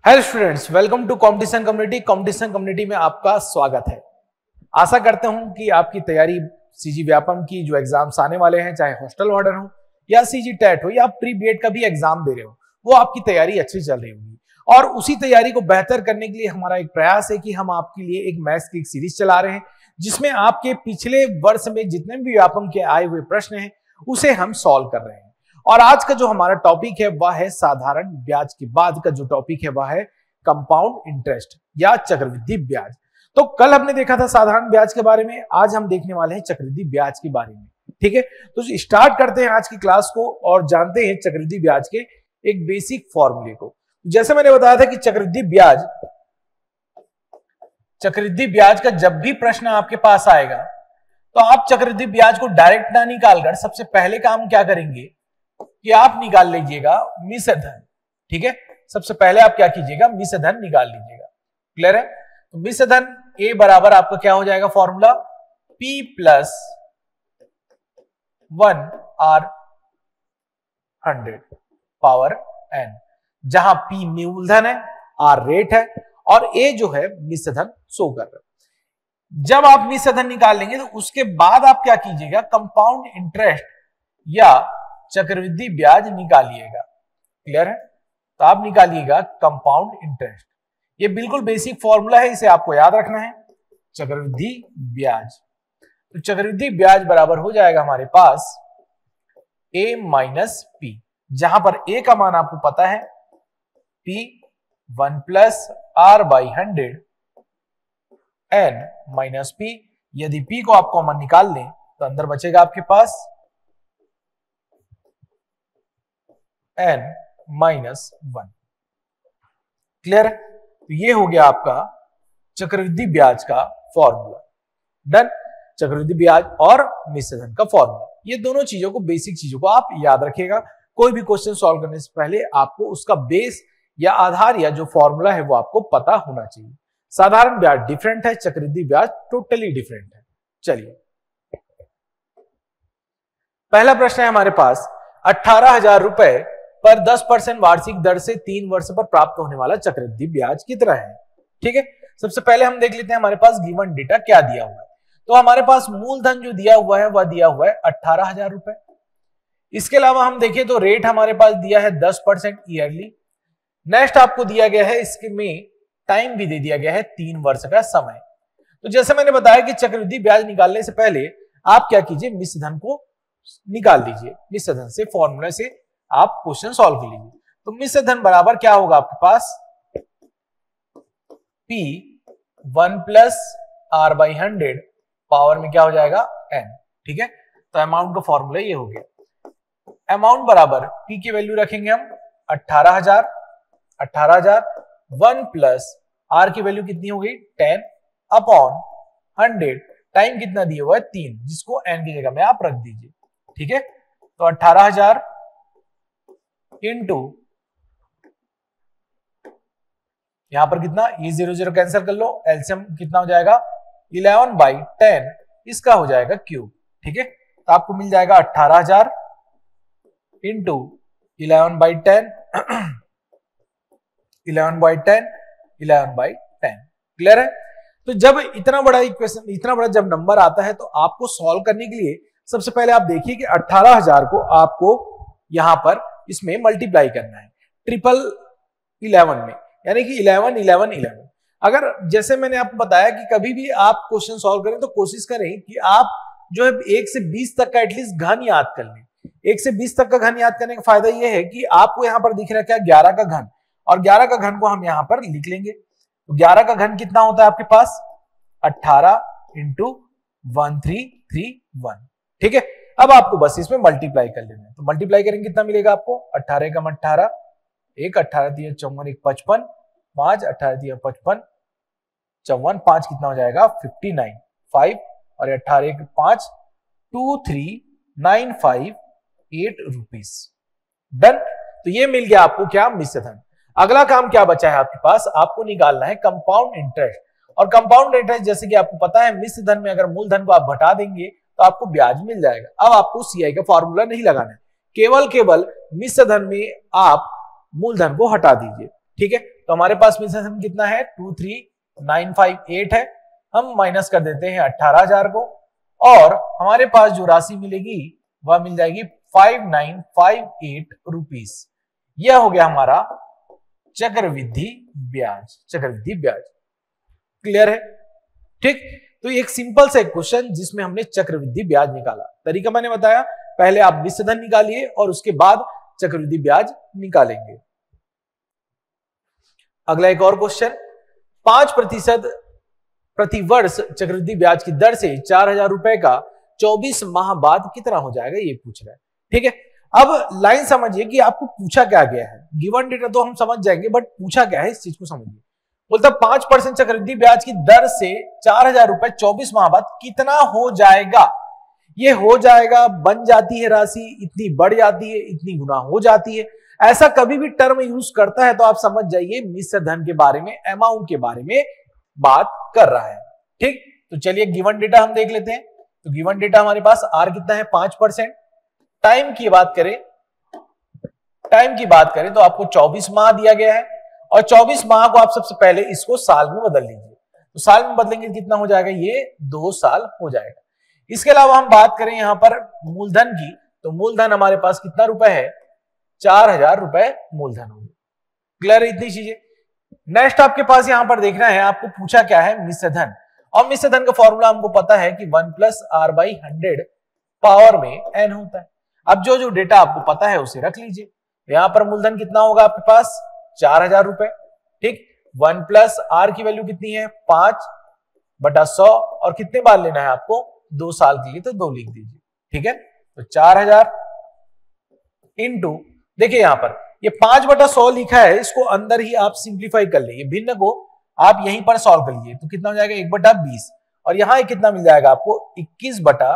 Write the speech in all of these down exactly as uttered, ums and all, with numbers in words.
Hello students, welcome to competition community. Competition community में आपका स्वागत है। आशा करता हूं कि आपकी तैयारी सीजी व्यापम की जो एग्जाम्स आने वाले हैं, चाहे हॉस्टल वार्डन हो या सीजी टेट हो या प्री बीएड का भी एग्जाम दे रहे हो, वो आपकी तैयारी अच्छी चल रही होगी। और उसी तैयारी को बेहतर करने के लिए हमारा एक प्रयास है कि हम आपके लिए एक मैथ्स की एक सीरीज चला रहे हैं, जिसमें आपके पिछले वर्ष में जितने भी व्यापम के आए हुए प्रश्न हैं उसे हम सॉल्व कर रहे हैं। और आज का जो हमारा टॉपिक है वह है साधारण ब्याज के बाद का जो टॉपिक है वह है कंपाउंड इंटरेस्ट या चक्रवृद्धि ब्याज। तो कल हमने देखा था साधारण ब्याज के बारे में, आज हम देखने वाले हैं चक्रवृद्धि ब्याज के बारे में। ठीक है, तो स्टार्ट करते हैं आज की क्लास को और जानते हैं चक्रवृद्धि ब्याज के एक बेसिक फॉर्मूले को। जैसे मैंने बताया था कि चक्रवृद्धि ब्याज चक्रवृद्धि ब्याज का जब भी प्रश्न आपके पास आएगा तो आप चक्रवृद्धि ब्याज को डायरेक्ट ना निकालकर सबसे पहले काम क्या करेंगे कि आप निकाल लीजिएगा मिश्र धन। ठीक है, सबसे पहले आप क्या कीजिएगा, मिश्र धन निकाल लीजिएगा। क्लियर है? तो मिश्र धन ए बराबर आपका क्या हो जाएगा formula, P plus one R hundred power N, जहां P मूलधन है, R रेट है और A जो है मिश्र धन शो कर रहा है। जब आप मिश्र धन निकाल लेंगे तो उसके बाद आप क्या कीजिएगा, कंपाउंड इंटरेस्ट या चक्रवृद्धि ब्याज निकालिएगा। क्लियर है? तो आप निकालिएगा कंपाउंड इंटरेस्ट। ये बिल्कुल बेसिक फॉर्मूला है, इसे आपको याद रखना है। चक्रवृद्धि ब्याज, तो चक्रवृद्धि ब्याज बराबर हो जाएगा हमारे पास a माइनस पी, जहां पर a का मान आपको पता है p one plus R by hundred N minus P. यदि p को आप कॉमन निकाल लें तो अंदर बचेगा आपके पास n माइनस वन। क्लियर है? तो ये हो गया आपका चक्रवृद्धि ब्याज का फॉर्मूला। डन। चक्रवृद्धि ब्याज और मिश्र धन का फॉर्मूला, ये दोनों चीजों को, बेसिक चीजों को आप याद रखिएगा। कोई भी क्वेश्चन सॉल्व करने से पहले आपको उसका बेस या आधार या जो फॉर्मूला है वो आपको पता होना चाहिए। साधारण ब्याज डिफरेंट है, चक्रवृद्धि ब्याज टोटली डिफरेंट है। चलिए, पहला प्रश्न है हमारे पास, अठारह हजार रुपए पर दस परसेंट वार्षिक दर से तीन वर्ष पर प्राप्त होने वाला चक्रवृद्धि ब्याज कितना है। ठीक है, सबसे पहले हम देख लेते हैं हमारे पास गिवन डेटा क्या दिया हुआ है। तो हमारे पास मूलधन जो दिया हुआ है वह दिया हुआ है अठारह हजार रुपए। इसके अलावा हम देखें तो रेट हमारे पास दिया है दस परसेंट ईयरली। नेक्स्ट आपको दिया गया है, इसके में टाइम भी दे दिया गया है तीन वर्ष का समय। तो जैसे मैंने बताया कि चक्रवृद्धि ब्याज निकालने से पहले आप क्या कीजिए, मिश्र धन को निकाल दीजिए। मिश्र धन से फॉर्मूला से आप क्वेश्चन सॉल्व कर लीजिए। तो मिश्र धन बराबर क्या होगा आपके पास, P one plus R by hundred power में क्या हो जाएगा n। ठीक है, तो अमाउंट का फॉर्मूला ये हो गया। अमाउंट बराबर P की वैल्यू रखेंगे हम अठारह हजार, अठारह हजार वन प्लस R की वैल्यू कितनी हो गई टेन अपॉन हंड्रेड, टाइम कितना दिया हुआ है तीन, जिसको n की जगह में आप रख दीजिए। ठीक है, तो अठारह हजार इंटू यहां पर कितना, ये जीरो जीरो कैंसिल कर लो, एलसीएम कितना हो जाएगा इलेवन बाई टेन, इसका हो जाएगा क्यूब। ठीक है, तो आपको मिल जाएगा अठारह हजार into eleven by ten, eleven by ten, eleven by ten. Clear है? तो जब इतना बड़ा इक्वेशन, इतना बड़ा जब नंबर आता है तो आपको सॉल्व करने के लिए सबसे पहले आप देखिए कि अठारह हजार को आपको यहां पर इसमें मल्टीप्लाई करना है ट्रिपल इलेवन में, यानी कि इलेवन इलेवन इलेवन। अगर जैसे मैंने आपको बताया कि कभी भी आप क्वेश्चन सॉल्व करें तो कोशिश करें कि आप जो है एक से बीस तक का एटलीस्ट घन याद कर लें। एक से बीस तक का घन याद करने का फायदा यह है कि आपको यहां पर दिख रहा है क्या, ग्यारह का घन, और ग्यारह का घन को हम यहां पर लिख लेंगे। तो ग्यारह का घन कितना होता है आपके पास, अट्ठारह into one three three one. ठीक है, अब आपको बस इसमें मल्टीप्लाई कर लेना है। तो मल्टीप्लाई करेंगे कितना मिलेगा आपको, अट्ठारह का अट्ठारह, एक अट्ठारह दिया चौवन, एक पचपन, पांच अट्ठारह दिया पचपन, चौवन, पांच कितना हो जाएगा फिफ्टी नाइन, फाइव और अट्ठारह के पांच, two three nine five eight rupees. Done. तो ये मिल गया आपको क्या, मिश्र धन। अगला काम क्या बचा है आपके पास, आपको निकालना है कंपाउंड इंटरेस्ट। और कंपाउंड इंटरेस्ट जैसे कि आपको पता है, मिश्र धन में अगर मूलधन को आप घटा देंगे तो आपको ब्याज मिल जाएगा। अब आपको सीआई का फॉर्मूला नहीं लगाना है, केवल केवल मिश्र धन में आप मूलधन को हटा दीजिए। ठीक है, तो हमारे पास मिश्र धन कितना है, two three nine five eight है, हम माइनस कर देते हैं अठारह हजार को, और हमारे पास जो राशि मिलेगी वह मिल जाएगी five nine five eight rupees. यह हो गया हमारा चक्रवृद्धि ब्याज, चक्रवृद्धि ब्याज। क्लियर है? ठीक, तो एक सिंपल सा एक क्वेश्चन जिसमें हमने चक्रवृद्धि ब्याज निकाला। तरीका मैंने बताया, पहले आप मिश्र धन निकालिए और उसके बाद चक्रवृद्धि ब्याज निकालेंगे। अगला एक और क्वेश्चन, पांच प्रतिशत प्रति वर्ष चक्रवृद्धि ब्याज की दर से चार हजार रुपए का चौबीस माह बाद कितना हो जाएगा, ये पूछ रहा है। ठीक है, अब लाइन समझिए कि आपको पूछा क्या गया है। गिवन डेटा तो हम समझ जाएंगे, बट पूछा क्या है इस चीज को समझिए। बोलता पांच परसेंट चक्रवृद्धि ब्याज की दर से चार हजार रुपए चौबीस माह बाद कितना हो जाएगा। ये हो जाएगा, बन जाती है राशि, इतनी बढ़ जाती है, इतनी गुना हो जाती है। ऐसा कभी भी टर्म यूज करता है तो आप समझ जाइए मिश्र धन के बारे में, अमाउंट के बारे में बात कर रहा है। ठीक, तो चलिए गिवन डेटा हम देख लेते हैं। तो गिवन डेटा हमारे पास आर कितना है, पांच परसेंट। टाइम की बात करें, टाइम की बात करें तो आपको चौबीस माह दिया गया है, और चौबीस माह को आप सबसे पहले इसको साल में बदल लीजिए। तो साल में बदलेंगे कितना हो जाएगा, ये दो साल हो जाएगा। इसके अलावा हम बात करें यहां पर मूलधन की, तो मूलधन हमारे पास कितना रुपए है, चार हजार रुपए मूलधन होंगे। क्लियर है इतनी चीजें। नेक्स्ट आपके पास यहां पर देखना है, आपको पूछा क्या है, मिश्र धन। और मिश्र धन का फॉर्मूला हमको पता है कि one plus R by hundred power में एन होता है। अब जो जो डेटा आपको पता है उसे रख लीजिए। यहां पर मूलधन कितना होगा आपके पास, चार हजार रुपए। ठीक, वन प्लस आर की वैल्यू कितनी है, पांच बटा सौ, और कितने बार लेना है आपको, दो साल के लिए, तो दो लिख दीजिए। ठीक है, तो चार हजार इंटू, देखिए यहां पर ये पांच बटा सौ लिखा है, इसको अंदर ही आप सिंप्लीफाई कर लीजिए, भिन्न को आप यहीं पर सॉल्व कर लीजिए। तो कितना हो जाएगा, एक बटा बीस, और यहां कितना मिल जाएगा आपको, इक्कीस बटा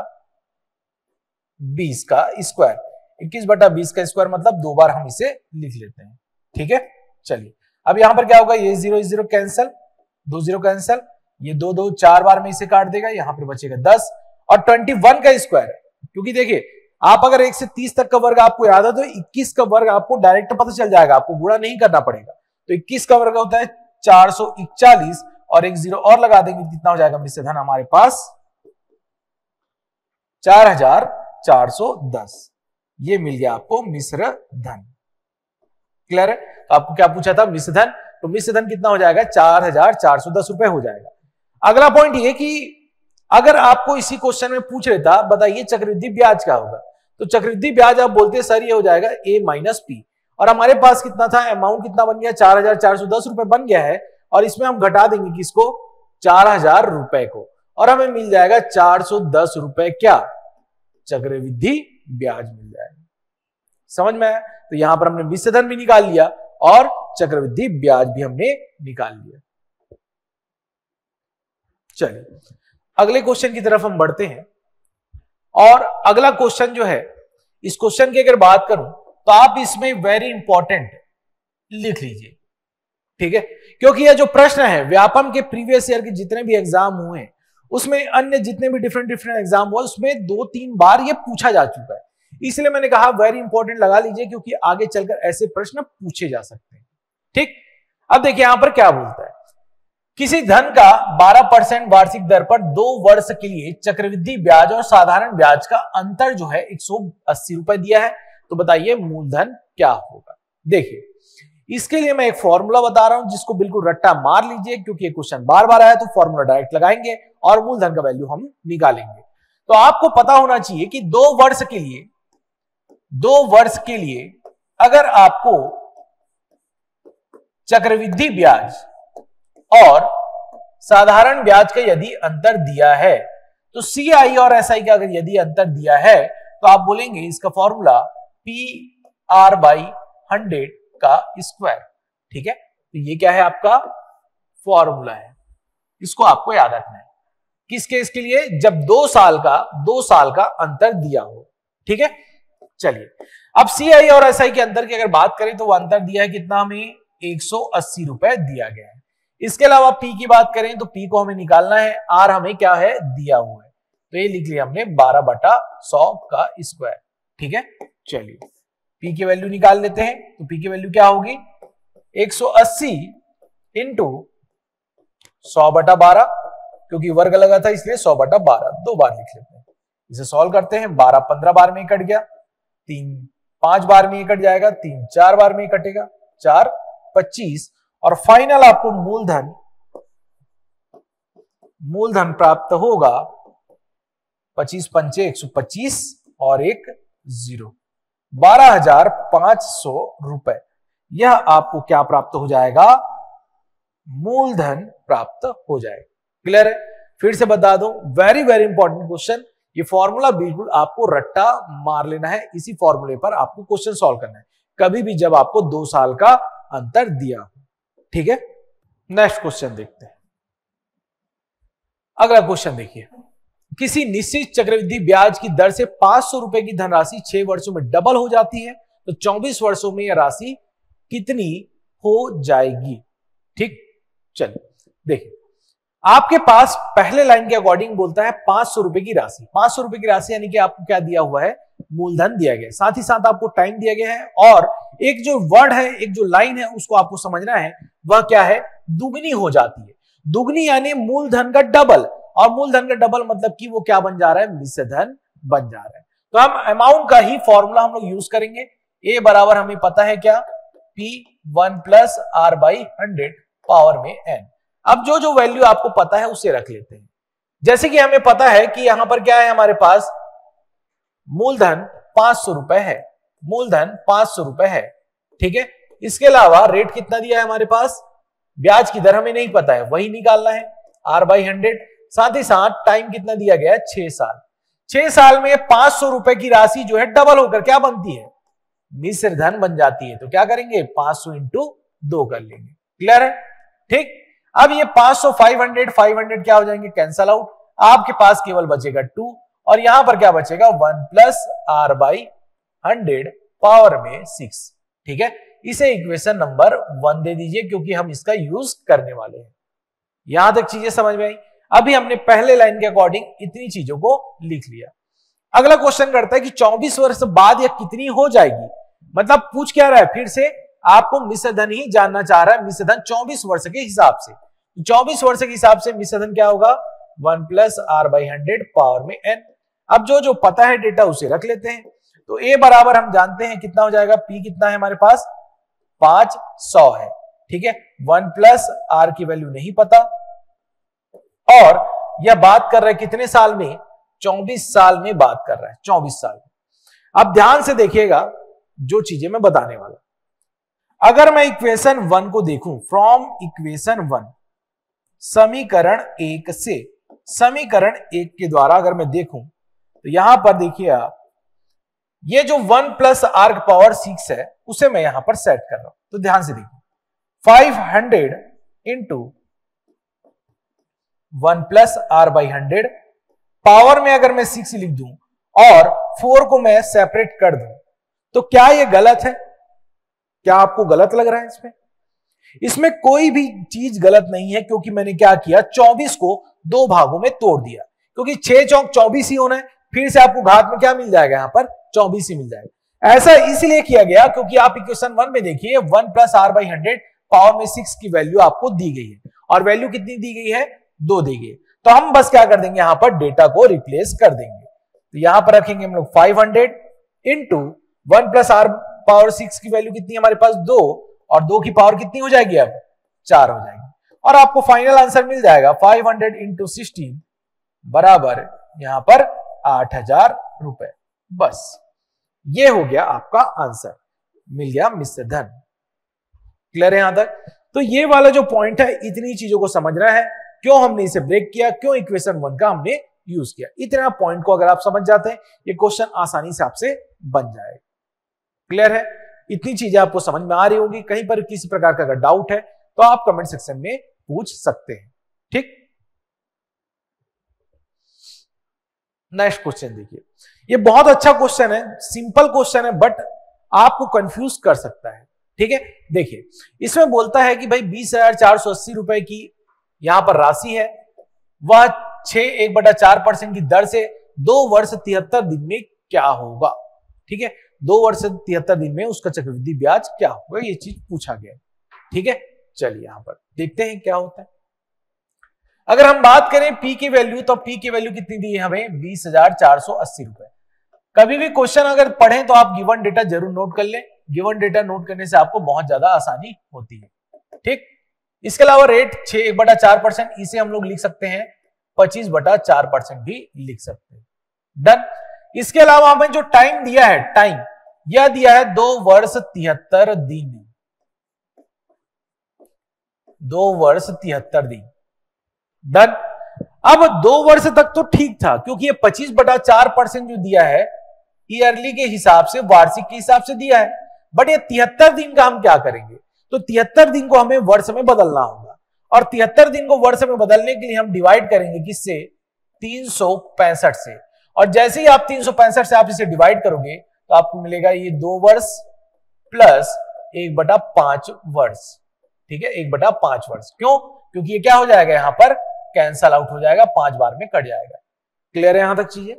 बीस का स्क्वायर। इक्कीस बटा बीस का स्क्वायर मतलब दो बार हम इसे लिख लेते हैं। ठीक है, चलिए अब यहां पर क्या होगा, ये जीरो जीरो कैंसल, दो जीरो कैंसल, ये दो दो चार बार में इसे काट देगा, यहां पर बचेगा दस, और ट्वेंटी वन का स्क्वायर, क्योंकि देखिए आप अगर एक से तीस तक का वर्ग आपको याद है तो इक्कीस का वर्ग आपको डायरेक्ट पता चल जाएगा, आपको गुणा नहीं करना पड़ेगा। तो इक्कीस का वर्ग होता है चार सौ इकतालीस, और एक जीरो और लगा देंगे, कितना हो जाएगा मिश्र धन हमारे पास, चार हजार चार सौ दस। ये मिल गया आपको मिश्र धन। क्लियर है? तो आपको क्या पूछा था, मिश्र धन, तो मिश्र धन कितना हो जाएगा, चार हजार चार सौ दस रुपए हो जाएगा। अगला पॉइंट ये कि अगर आपको इसी क्वेश्चन में पूछ लेता, बताइए चक्रवृद्धि ब्याज क्या होगा, तो चक्रवृद्धि ब्याज आप बोलते सर ये हो जाएगा ए माइनस पी, और हमारे पास कितना था, अमाउंट कितना बन गया, चार हजार चार सौ दस रुपए बन गया है, और इसमें हम घटा देंगे किसको, चार हजार रुपए को, और हमें मिल जाएगा चार सौ दस रुपए क्या, चक्रवृद्धि ब्याज मिल जाएगा। समझ में आया? तो यहां पर हमने मिश्र धन भी निकाल लिया और चक्रवृद्धि ब्याज भी हमने निकाल लिया। चलिए अगले क्वेश्चन की तरफ हम बढ़ते हैं, और अगला क्वेश्चन जो है, इस क्वेश्चन की अगर बात करूं तो आप इसमें वेरी इंपॉर्टेंट लिख लीजिए। ठीक है, क्योंकि यह जो प्रश्न है व्यापम के प्रीवियस ईयर के जितने भी एग्जाम हुए उसमें, अन्य जितने भी डिफरेंट डिफरेंट एग्जाम हुआ उसमें दो तीन बार ये पूछा जा चुका है, इसलिए मैंने कहा वेरी इंपॉर्टेंट लगा लीजिए, क्योंकि आगे चलकर ऐसे प्रश्न पूछे जा सकते हैं। ठीक, अब देखिए यहां पर क्या बोलता है, किसी धन का बारह परसेंट वार्षिक दर पर दो वर्ष के लिए चक्रवृद्धि ब्याज और साधारण ब्याज का अंतर जो है एक सौ अस्सी रुपए दिया है, तो बताइए मूलधन क्या होगा। देखिए इसके लिए मैं एक फॉर्मूला बता रहा हूं जिसको बिल्कुल रट्टा मार लीजिए, क्योंकि ये क्वेश्चन बार बार आया तो फॉर्मूला डायरेक्ट लगाएंगे और मूलधन का वैल्यू हम निकालेंगे। तो आपको पता होना चाहिए कि दो वर्ष के लिए दो वर्ष के लिए अगर आपको चक्रवृद्धि ब्याज और साधारण ब्याज का यदि अंतर दिया है, तो सी आई और एस आई का अगर यदि अंतर दिया है तो आप बोलेंगे इसका formula P R by hundred का स्क्वायर। ठीक है, तो ये क्या है आपका फॉर्मूला है, इसको आपको याद रखना है। किस केस के लिए, जब दो साल का दो साल का अंतर दिया हो। ठीक है, चलिए अब सी आई और एस आई के अंतर की अगर बात करें तो वो अंतर दिया है कितना, हमें एक सौ अस्सी रुपए दिया गया है। इसके अलावा पी की बात करें तो पी को हमें निकालना है, आर हमें क्या है दिया हुआ है, तो ये लिख लिया हमने बारह बटा सौ का स्क्वायर। ठीक है, चलिए पी की वैल्यू निकाल लेते हैं, तो पी की वैल्यू क्या होगी, एक सौ अस्सी इंटू सौ बटा बारह, क्योंकि वर्ग लगा था इसलिए सौ बटा बारह, दो बार लिख लेते हैं। इसे सॉल्व करते हैं, बारह पंद्रह बार में ही कट गया, तीन पांच बार में ही कट जाएगा, तीन चार बार में ही कटेगा, चार पच्चीस, और फाइनल आपको मूलधन मूलधन प्राप्त होगा पच्चीस पंचे एक सौ पच्चीस और एक जीरो, बारह हजार पांच सौ रुपए। यह आपको क्या प्राप्त हो जाएगा? मूलधन प्राप्त हो जाएगा। क्लियर है? फिर से बता दूं, वेरी वेरी इंपॉर्टेंट क्वेश्चन। ये फॉर्मूला बिल्कुल आपको रट्टा मार लेना है, इसी फॉर्मूले पर आपको क्वेश्चन सॉल्व करना है कभी भी जब आपको दो साल का अंतर दिया हो। ठीक है, नेक्स्ट क्वेश्चन देखते हैं। अगला क्वेश्चन देखिए, किसी निश्चित चक्रवृद्धि ब्याज की दर से पांच सौ रुपए की धनराशि छह वर्षों में डबल हो जाती है, तो चौबीस वर्षों में यह राशि कितनी हो जाएगी? ठीक, चलिए देखिए, आपके पास पहले लाइन के अकॉर्डिंग बोलता है पांच सौ रुपए की राशि। पांच सौ रुपए की राशि यानी कि आपको क्या दिया हुआ है? मूलधन दिया गया है, साथ ही साथ आपको टाइम दिया गया है, और एक जो वर्ड है, एक जो लाइन है, उसको आपको समझना है, वह क्या है? दुगनी हो जाती है। दुगनी यानी मूलधन का डबल, और मूलधन का डबल मतलब कि वो क्या बन जा रहा है? मिश्र धन बन जा रहा है। तो हम अमाउंट का ही फॉर्मूला हम लोग यूज करेंगे। ए बराबर हमें पता है क्या? P one plus R by hundred power में एन। अब जो जो वैल्यू आपको पता है उसे रख लेते हैं। जैसे कि हमें पता है कि यहां पर क्या है, हमारे पास मूलधन पांच सौ रुपए है, मूलधन पांच सौ रुपए है। ठीक है, इसके अलावा रेट कितना दिया है हमारे पास? ब्याज की दर हमें नहीं पता है, वही निकालना है, आर बाई हंड्रेड। साथ ही साथ टाइम कितना दिया गया है? छह साल। छह साल में पांच सौ रुपए की राशि जो है डबल होकर क्या बनती है? मिश्र धन बन जाती है। तो क्या करेंगे? पांच सौ इंटू दो कर लेंगे। क्लियर है? ठीक, अब ये पांच सौ, फाइव हंड्रेड, फाइव हंड्रेड क्या हो जाएंगे? Cancel out. आपके पास केवल बचेगा टू, और यहां पर क्या बचेगा? One plus R by hundred power में सिक्स। ठीक है, इसे इक्वेशन नंबर वन दे दीजिए, क्योंकि हम इसका यूज करने वाले हैं। यहां तक चीजें समझ में आई? अभी हमने पहले लाइन के अकॉर्डिंग इतनी चीजों को लिख लिया। अगला क्वेश्चन करता है कि चौबीस वर्ष बाद यह कितनी हो जाएगी? मतलब पूछ क्या रहा है? फिर से आपको मिश्र धन ही जानना चाह रहा है, मिश्र धन चौबीस वर्ष के हिसाब से। चौबीस वर्ष के हिसाब से मिश्र धन क्या होगा? One plus R by hundred power में एन। अब जो जो पता है डेटा उसे रख लेते हैं। तो ए बराबर हम जानते हैं कितना हो जाएगा? पी कितना है हमारे पास? पांच सौ है। ठीक है, वन प्लस आर की वैल्यू नहीं पता, और यह बात कर रहा है कितने साल में? चौबीस साल में बात कर रहा है, चौबीस साल में। अब ध्यान से देखिएगा जो चीजें मैं बताने वाला। अगर मैं इक्वेशन वन को देखूं, फ्रॉम इक्वेशन वन, समीकरण एक से, समीकरण एक के द्वारा अगर मैं देखूं तो यहां पर देखिए आप, ये जो one plus R power six है उसे मैं यहां पर सेट कर रहा हूं। तो ध्यान से देखिए, five hundred into one plus R by hundred, power में अगर मैं सिक्स लिख दूं और फोर को मैं सेपरेट कर दूं, तो क्या यह गलत है? क्या आपको गलत लग रहा है इसमें? इसमें कोई भी चीज गलत नहीं है, क्योंकि मैंने क्या किया? चौबीस को दो भागों में तोड़ दिया, क्योंकि छह चौक चौबीस ही होना है। फिर से आपको घात में क्या मिल जाएगा? यहां पर चौबीस ही मिल जाएगा। ऐसा इसलिए किया गया क्योंकि आप इक्वेशन वन में देखिए, one plus R by hundred power में सिक्स की वैल्यू आपको दी गई है, और वैल्यू कितनी दी गई है? दो दी गई। तो हम बस क्या कर देंगे? यहां पर डेटा को रिप्लेस कर देंगे। तो यहां पर रखेंगे हम लोग five hundred into one plus R power six की वैल्यू कितनी है हमारे पास? दो, और दो की पावर कितनी हो जाएगी? अब चार हो जाएगी, और आपको फाइनल आंसर मिल जाएगा फाइव हंड्रेड इंटू सिक्सटीन बराबर यहां पर आठ हजार रुपए। बस ये हो गया आपका आंसर, मिल गया मिश्र धन। क्लियर है यहां तक? तो ये वाला जो पॉइंट है, इतनी चीजों को समझना है, क्यों हमने इसे ब्रेक किया, क्यों इक्वेशन वन का हमने यूज किया। इतना पॉइंट को अगर आप समझ जाते हैं, ये क्वेश्चन आसानी से आपसे बन जाएगा। क्लियर है? इतनी चीजें आपको समझ में आ रही होगी। कहीं पर किसी प्रकार का अगर डाउट है तो आप कमेंट सेक्शन में पूछ सकते हैं। ठीक, नेक्स्ट क्वेश्चन देखिए, ये बहुत अच्छा क्वेश्चन है, सिंपल क्वेश्चन है, बट आपको कंफ्यूज कर सकता है। ठीक है, देखिए इसमें बोलता है कि भाई बीस हजार चार सौ अस्सी रुपए की यहां पर राशि है, वह छह एक बटा चार परसेंट की दर से दो वर्ष तिहत्तर दिन में क्या होगा। ठीक है, दो वर्ष तिहत्तर दिन में उसका चक्रवृद्धि ब्याज क्या होगा, ये चीज पूछा गया। ठीक है, चलिए यहां पर देखते हैं क्या होता है। अगर हम बात करें पी की वैल्यू, तो पी की वैल्यू कितनी दी है हमें, बीस हजार चार सौ अस्सी रुपए। कभी भी क्वेश्चन अगर पढ़ें तो आप गिवन डेटा जरूर नोट कर लें। गिवन डेटा नोट करने से आपको बहुत ज्यादा आसानी होती है। ठीक, इसके अलावा रेट छह बटा चार परसेंट, इसे हम लोग लिख सकते हैं पच्चीस बटा चार परसेंट भी लिख सकते हैं। डन। इसके अलावा हमें जो टाइम दिया है, टाइम यह दिया है दो वर्ष तिहत्तर दिन, दो वर्ष तिहत्तर दिन। डन। अब दो वर्ष तक तो ठीक था, क्योंकि ये पच्चीस बटा चार परसेंट जो दिया है ईयरली के हिसाब से, वार्षिक के हिसाब से दिया है। बट ये तिहत्तर दिन का हम क्या करेंगे, तो तिहत्तर दिन को हमें वर्ष में बदलना होगा, और तिहत्तर दिन को वर्ष में बदलने के लिए हम डिवाइड करेंगे किससे, तीन सौ पैंसठ से। और जैसे ही आप तीन सौ पैंसठ से आप इसे डिवाइड करोगे तो आपको मिलेगा ये दो वर्ष प्लस एक बटा पांच वर्ष। ठीक है, एक बटा पांच वर्ष। क्यों, क्योंकि ये क्या हो जाएगा, यहां पर कैंसल आउट हो जाएगा, पांच बार में कट जाएगा। क्लियर है यहां तक चीजें?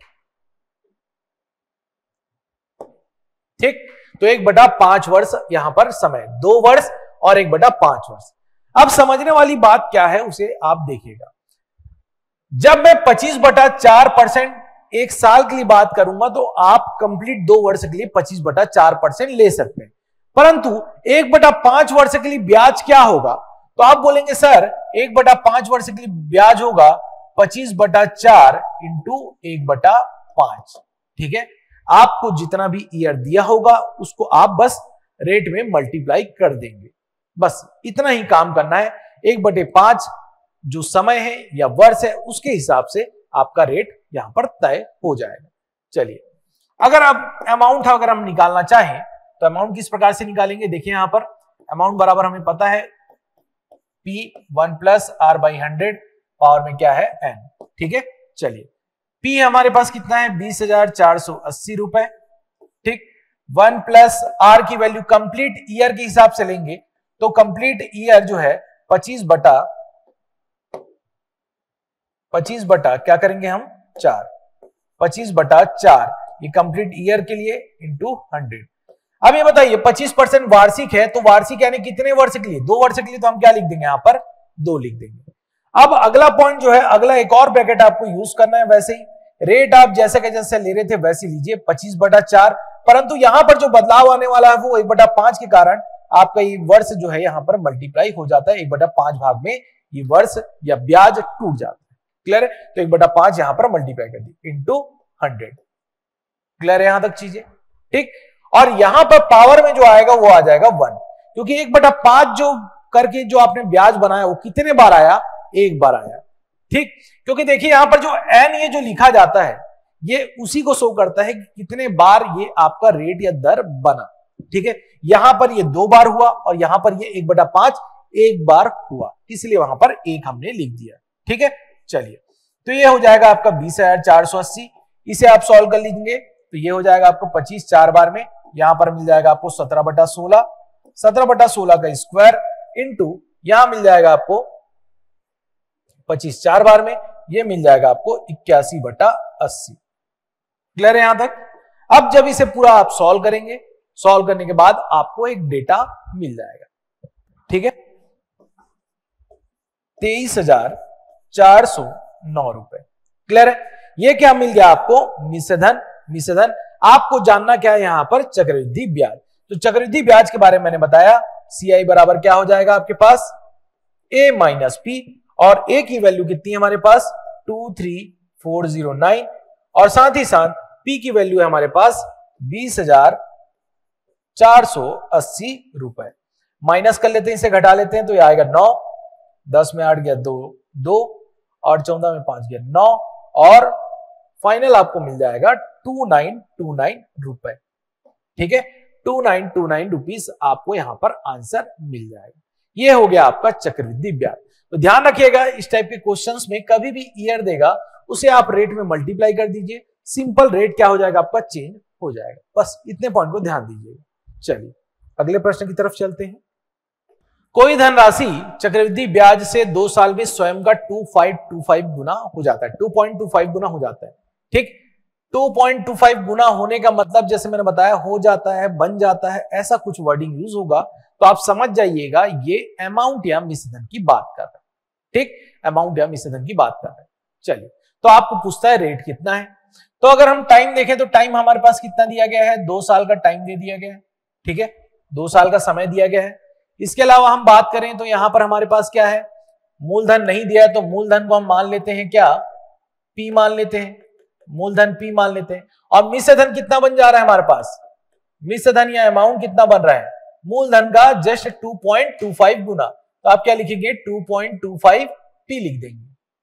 ठीक, तो एक बटा पांच वर्ष यहां पर समय, दो वर्ष और एक बटा पांच वर्ष। अब समझने वाली बात क्या है उसे आप देखिएगा। जब मैं पच्चीस बटा चार परसेंट एक साल के लिए बात करूंगा तो आप कंप्लीट दो वर्ष के लिए पच्चीस बटा चार परसेंट ले सकते हैं, परंतु एक बटा पांच वर्ष के लिए ब्याज क्या होगा, तो आप बोलेंगे सर एक बटा पांच वर्ष के लिए ब्याज होगा पच्चीस बटा चार इंटू एक बटा पांच। ठीक है, आपको जितना भी ईयर दिया होगा उसको आप बस रेट में मल्टीप्लाई कर देंगे, बस इतना ही काम करना है। एक बटे पांच जो समय है या वर्ष है उसके हिसाब से आपका रेट यहां पर तय हो जाएगा। चलिए, अगर आप अमाउंट अगर हम निकालना चाहें तो अमाउंट किस प्रकार से निकालेंगे, देखिए यहां पर अमाउंट बराबर हमें पता है P one plus R by hundred, power में क्या है n। ठीक है, चलिए P हमारे पास कितना है, बीस हजार चार सौ अस्सी रुपए। ठीक, वन प्लस आर की वैल्यू कंप्लीट ईयर के हिसाब से लेंगे तो कंप्लीट ईयर जो है पच्चीस बटा पच्चीस बटा क्या करेंगे हम, चार, पच्चीस बटा चार, ये कंप्लीट ईयर के लिए इंटू हंड्रेड। अब ये बताइए पच्चीस परसेंट वार्षिक है, तो वार्षिक यानी कितने वर्ष के लिए, दो वर्ष के लिए, तो हम क्या लिख देंगे, यहां पर दो लिख देंगे। अब अगला पॉइंट जो है, अगला एक और ब्रैकेट आपको यूज करना है। वैसे ही रेट आप जैसे के जैसे ले रहे थे वैसे लीजिए, पच्चीस बटा चार, परंतु यहां पर जो बदलाव आने वाला है वो एक बटा पांच के कारण आपका ये वर्ष जो है यहां पर मल्टीप्लाई हो जाता है, एक बटा पांच भाग में ये वर्ष या ब्याज टूट जाता है। क्लियर है, तो एक बटा पांच यहां पर मल्टीप्लाई कर दी इंटू हंड्रेड। क्लियर है यहां तक चीजें? ठीक, और यहां पर पावर में जो आएगा वो आ जाएगा वन, क्योंकि एक बटा पांच जो करके जो आपने ब्याज बनाया वो कितने बार आया, एक बार आया। ठीक, क्योंकि देखिए यहां पर जो एन ये जो लिखा जाता है ये उसी को शो करता है कि कितने बार ये आपका रेट या दर बना। ठीक है, यहां पर ये दो बार हुआ और यहां पर ये एक बटा पांच एक बार हुआ, इसलिए वहां पर एक हमने लिख दिया। ठीक है, चलिए तो ये हो जाएगा आपका बीस हजार चार सौ अस्सी, इसे आप सॉल्व कर लीजिए तो ये हो जाएगा आपको पच्चीस चार बार में, यहां पर मिल जाएगा आपको सत्रह बटा सोलह, सत्रह बटा सोलह का स्क्वायर इंटू यहां मिल जाएगा आपको पच्चीस चार बार में, ये मिल जाएगा आपको इक्यासी बटा अस्सी। क्लियर है यहां तक? अब जब इसे पूरा आप सॉल्व करेंगे, सॉल्व करने के बाद आपको एक डेटा मिल जाएगा। ठीक है, तेईस हजार चार सौ नौ रुपए। क्लियर है, ये क्या मिल गया आपको, मिश्रधन। मिश्रधन आपको जानना क्या है यहां पर, चक्रवृद्धि ब्याज। तो चक्रवृद्धि ब्याज के बारे में मैंने बताया, सी आई बराबर क्या हो जाएगा आपके पास, ए माइनस पी, और ए की वैल्यू कितनी है हमारे पास, two three four zero nine, और साथ ही साथ पी की वैल्यू है हमारे पास बीस हजार चार सौ अस्सी रुपए। माइनस कर लेते हैं, इसे घटा लेते हैं तो ये आएगा नौ, दस में आठ गया दो, दो और चौदह में पांच गया नौ, और फाइनल आपको मिल जाएगा टू नाइन टू नाइन रुपए। ठीक है, two nine two nine rupees आपको यहां पर आंसर मिल जाएगा। ये हो गया आपका चक्रवृद्धि ब्याज। तो ध्यान रखिएगा इस टाइप के क्वेश्चंस में कभी भी ईयर देगा उसे आप रेट में मल्टीप्लाई कर दीजिए, सिंपल रेट क्या हो जाएगा आपका, चेंज हो जाएगा। बस इतने पॉइंट को ध्यान दीजिएगा। चलिए अगले प्रश्न की तरफ चलते हैं। कोई धनराशि चक्रवृद्धि ब्याज से दो साल में स्वयं का टू फाइव टू फाइव गुना हो जाता है, टू पॉइंट टू फाइव गुना हो जाता है। ठीक, टू पॉइंट टू फाइव गुना होने का मतलब जैसे मैंने बताया हो जाता है, बन जाता है, ऐसा कुछ वर्डिंग यूज होगा तो आप समझ जाइएगा ये अमाउंट या मिश्रधन की बात कर रहा है। ठीक, अमाउंट या मिश्रधन की बात कर रहे हैं। चलिए, तो आपको पूछता है रेट कितना है। तो अगर हम टाइम देखें तो टाइम हमारे पास कितना दिया गया है, दो साल का टाइम दे दिया गया है। ठीक है, दो साल का समय दिया गया है। इसके अलावा हम बात करें तो यहां पर हमारे पास क्या है, मूलधन नहीं दिया है, तो मूलधन को हम मान लेते हैं क्या, पी मान लेते हैं, मूलधन पी मान लेते हैं। और मिश्रधन कितना बन जा रहा है हमारे पास, मिश्रधन या अमाउंट कितना बन रहा है, मूलधन का just two point two five गुना, तो आप क्या लिखेंगे, two point two five P लिख देंगे।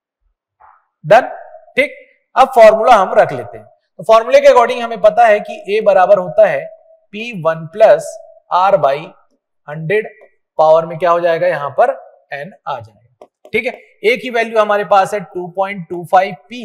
डन। ठीक, अब फॉर्मूला हम रख लेते हैं। तो फॉर्मूले के अकॉर्डिंग हमें पता है कि ए बराबर होता है P one plus R by hundred, power में क्या हो जाएगा, यहां पर एन आ जाएगा। ठीक है, ए की वैल्यू हमारे पास है two point two five P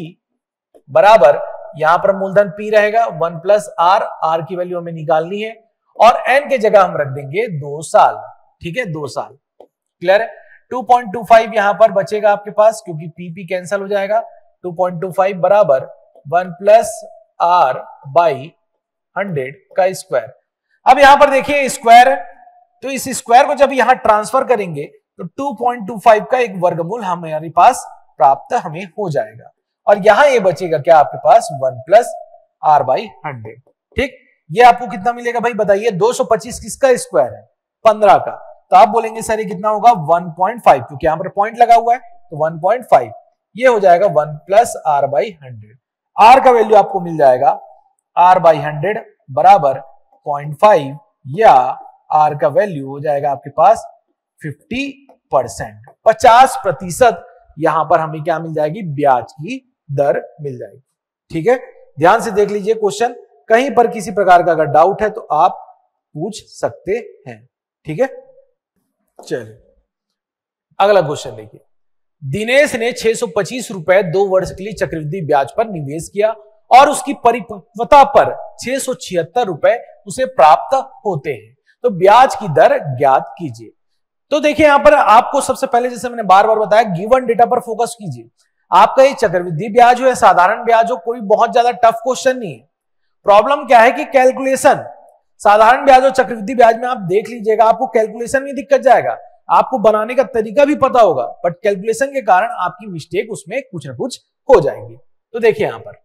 बराबर, यहां पर मूलधन पी रहेगा वन प्लस आर, आर की वैल्यू हमें निकालनी है, और एन के जगह हम रख देंगे दो साल। ठीक है, दो साल। क्लियर है, टू पॉइंट टू फाइव यहां पर बचेगा आपके पास, क्योंकि पी पी कैंसिल हो जाएगा, टू पॉइंट टू फाइव बराबर one plus R by hundred का स्क्वायर। अब यहां पर देखिए स्क्वायर है, तो इस स्क्वायर को जब यहां ट्रांसफर करेंगे तो टू पॉइंट टू फाइव का एक वर्गमूल हमारे पास प्राप्त हमें हो जाएगा, और यहां ये बचेगा क्या आपके पास, one plus R by hundred. ठीक, ये आपको कितना मिलेगा भाई बताइए, दो सौ पच्चीस किसका स्क्वायर है, पंद्रह का, तो आप बोलेंगे सर ये कितना होगा, वन पॉइंट फाइव, क्योंकि यहां पर पॉइंट लगा हुआ है, तो वन पॉइंट फाइव, ये हो जाएगा one plus R by hundred. R का वैल्यू आपको मिल जाएगा आर बाई हंड्रेड बराबर पॉइंट फाइव, या आर का वैल्यू हो जाएगा आपके पास फिफ्टी परसेंट, पचास प्रतिशत यहां पर हमें क्या मिल जाएगी, ब्याज की दर मिल जाएगी। ठीक है, ध्यान से देख लीजिए क्वेश्चन, कहीं पर किसी प्रकार का अगर डाउट है तो आप पूछ सकते हैं। ठीक है, चलिए अगला क्वेश्चन देखिए। दिनेश ने छह सौ पच्चीस रुपए दो वर्ष के लिए चक्रवृद्धि ब्याज पर निवेश किया और उसकी परिपक्वता पर छह सौ छिहत्तर रुपए उसे प्राप्त होते हैं, तो ब्याज की दर ज्ञात कीजिए। तो देखिए यहां पर आपको सबसे पहले, जैसे मैंने बार बार बताया, गिवन डेटा पर फोकस कीजिए। आपका ये चक्रवृद्धि ब्याज हो या साधारण ब्याज हो, कोई बहुत ज्यादा टफ क्वेश्चन नहीं है। प्रॉब्लम क्या है कि कैलकुलेशन, साधारण ब्याज और चक्रवृद्धि ब्याज में आप देख लीजिएगा, आपको कैलकुलेशन में दिक्कत जाएगा, आपको बनाने का तरीका भी पता होगा, बट कैलकुलेशन के कारण आपकी मिस्टेक उसमें कुछ ना कुछ हो जाएगी। तो देखिए यहां पर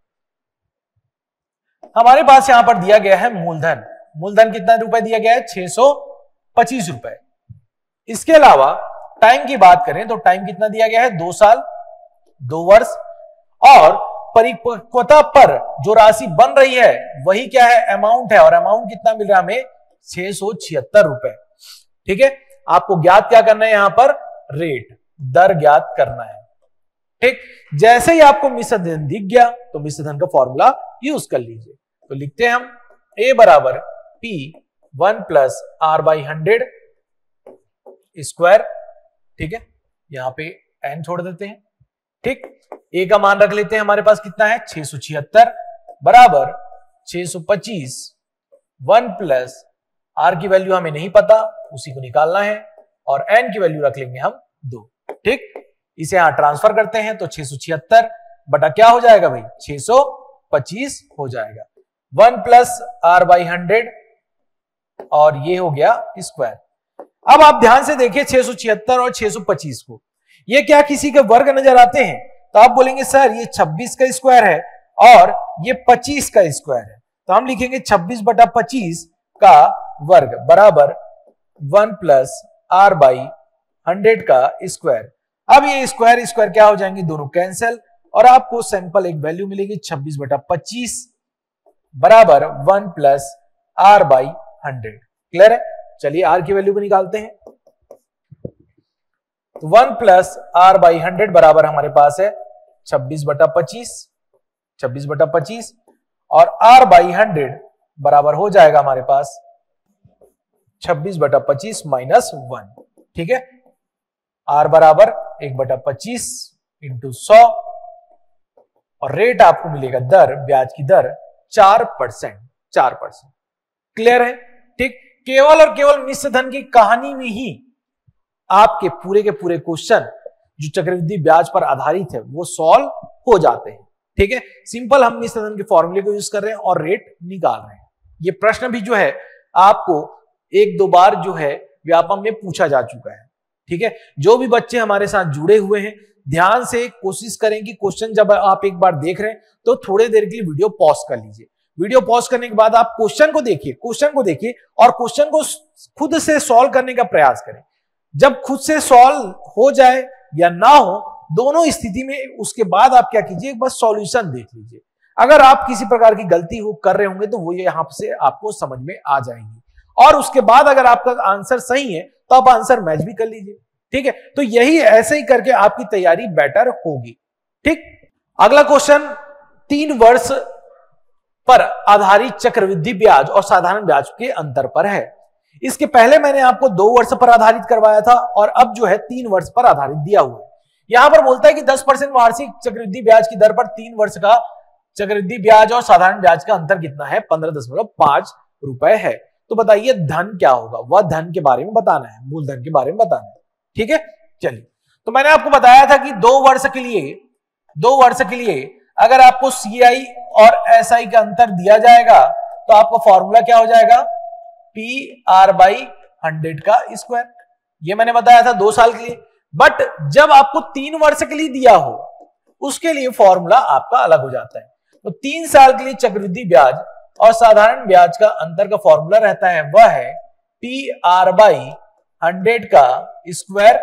हमारे पास यहां पर दिया गया है मूलधन, मूलधन कितना रुपए दिया गया है, छह सौ पच्चीस रुपए। इसके अलावा टाइम की बात करें तो टाइम कितना दिया गया है, दो साल, दो वर्ष, और परिपक्वता पर जो राशि बन रही है वही क्या है, अमाउंट है, और अमाउंट कितना मिल रहा है हमें, छह सौ छिहत्तर रुपए। ठीक है, आपको ज्ञात क्या करना है, यहां पर रेट, दर ज्ञात करना है। ठीक, जैसे ही आपको मिश्रधन दिख गया तो मिश्रधन का फॉर्मूला यूज कर लीजिए। तो लिखते हैं हम ए बराबर P one plus R by hundred square. ठीक है, यहां पे एन छोड़ देते हैं। ठीक, ए का मान रख लेते हैं, हमारे पास कितना है, छह सौ छिहत्तर बराबर छह सौ पच्चीस, वन प्लस आर की वैल्यू हमें नहीं पता, उसी को निकालना है, और एन की वैल्यू रख लेंगे हम दो। ठीक, इसे यहां ट्रांसफर करते हैं तो छह सौ छिहत्तर बटा क्या हो जाएगा भाई, छह सौ पच्चीस हो जाएगा, one plus R by hundred, और ये हो गया स्क्वायर। अब आप ध्यान से देखिए छह सौ छिहत्तर और छह सौ पच्चीस को, ये क्या किसी के वर्ग नजर आते हैं, तो आप बोलेंगे सर ये छब्बीस का स्क्वायर है और ये पच्चीस का स्क्वायर है, तो हम लिखेंगे छब्बीस बटा पच्चीस का वर्ग बराबर one plus R by hundred का स्क्वायर। अब ये स्क्वायर स्क्वायर क्या हो जाएंगे, दोनों कैंसिल, और आपको सिंपल एक वैल्यू मिलेगी छब्बीस बटा पच्चीस बराबर one plus R by hundred. Clear है, चलिए आर की वैल्यू को निकालते हैं। तो one plus R by hundred बराबर हमारे पास है छब्बीस बटा पच्चीस, छब्बीस बटा पच्चीस, और आर बाई हंड्रेड बराबर हो जाएगा हमारे पास छब्बीस बटा पच्चीस माइनस वन। ठीक है, आर बराबर एक बटा पच्चीस इंटू सौ, और रेट आपको मिलेगा दर, ब्याज की दर चार परसेंट, चार परसेंट। क्लियर है। ठीक, केवल और केवल मिश्रधन की कहानी में ही आपके पूरे के पूरे क्वेश्चन जो चक्रवृद्धि ब्याज पर आधारित है वो सॉल्व हो जाते हैं। ठीक है, सिंपल हम मिश्रधन के फॉर्मूले को यूज कर रहे हैं और रेट निकाल रहे हैं। ये प्रश्न भी जो है आपको एक दो बार जो है व्यापम में पूछा जा चुका है। ठीक है, जो भी बच्चे हमारे साथ जुड़े हुए हैं ध्यान से कोशिश करें कि क्वेश्चन जब आप एक बार देख रहे हैं तो थोड़ी देर के लिए वीडियो पॉज कर लीजिए। वीडियो पॉज करने के बाद आप क्वेश्चन को देखिए, क्वेश्चन को देखिए और क्वेश्चन को खुद से सॉल्व करने का प्रयास करें। जब खुद से सॉल्व हो जाए या ना हो, दोनों स्थिति में उसके बाद आप क्या कीजिए, बस सॉल्यूशन देख लीजिए। अगर आप किसी प्रकार की गलती हो कर रहे होंगे तो वो यहां से आपको समझ में आ जाएंगी, और उसके बाद अगर आपका आंसर सही है तो आप आंसर मैच भी कर लीजिए। ठीक है, तो यही ऐसे ही करके आपकी तैयारी बेटर होगी। ठीक, अगला क्वेश्चन तीन वर्ष पर आधारित चक्रवृद्धि ब्याज और साधारण ब्याज के अंतर पर है। इसके पहले मैंने आपको दो वर्ष पर आधारित करवाया था और अब जो है तीन वर्ष पर आधारित दिया हुआ है। यहां पर बोलता है कि दस परसेंट वार्षिक चक्रवृद्धि ब्याज की दर पर तीन वर्ष का चक्रवृद्धि ब्याज और साधारण ब्याज का अंतर कितना है, पंद्रह दशमलव पांच रुपए है। तो बताइए धन क्या होगा, वह धन के बारे में बताना है, मूलधन के बारे में बताना है। ठीक है, चलिए, तो मैंने आपको बताया था कि दो वर्ष के लिए दो वर्ष के लिए अगर आपको सीआई और एसआई का अंतर दिया जाएगा तो आपका फॉर्मूला क्या हो जाएगा, पी आर बाई हंड्रेड का स्क्वायर। ये मैंने बताया था दो साल के लिए, बट जब आपको तीन वर्ष के लिए दिया हो उसके लिए फॉर्मूला आपका अलग हो जाता है। तो तीन साल के लिए चक्रवृद्धि ब्याज और साधारण ब्याज का अंतर का फॉर्मूला रहता है, वह है पी आर बाई हंड्रेड का square